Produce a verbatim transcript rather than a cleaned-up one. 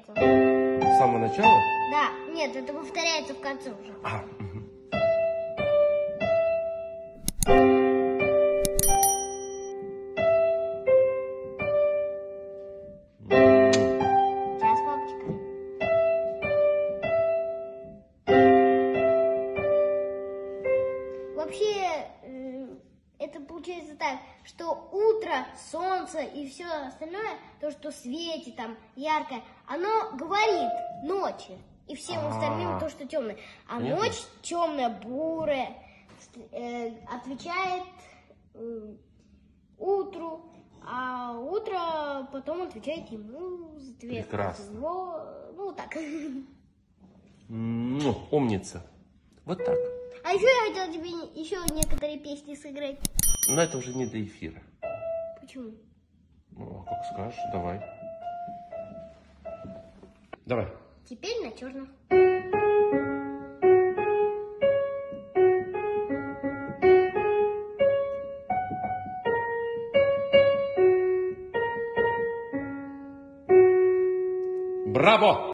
повторяется. С самого начала? Да, нет, это повторяется в конце уже. А, угу. Сейчас, папочка. Вообще, э, это получается так, что утро, солнце и все остальное, то, что светит там яркое, оно говорит ночи. И всем А-а-а. остальным то, что темное. А Понятно. ночь темная, бурая, э, отвечает э, утру, а утро потом отвечает ему, соответственно. Прекрасно. Его, ну так. Ну, умница. Вот так. А еще я хотела тебе еще некоторые песни сыграть. Но это уже не до эфира. Почему? Ну, как скажешь, давай. Давай. Теперь на черном. Браво!